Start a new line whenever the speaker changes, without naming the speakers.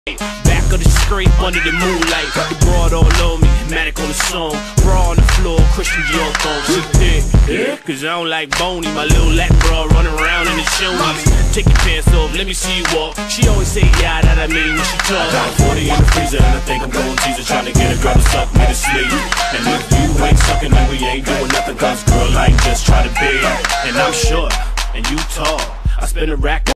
Back of the scrape under the moonlight. The broad all on me, Matic on the song. Bra on the floor, Christian Dior thong. She thick, yeah, cause I don't like bony. My little Latin bra running around in the shonies. Take your pants off, let me see you walk. She always say, yeah, that I mean when she talk. I got a 40 in the freezer and I think I'm going teaser. Trying to get a girl to suck me to sleep. And if you ain't sucking, then we ain't doing nothing. Cause girl, I ain't just trying to be. And I'm short, and you tall. I spin a rack.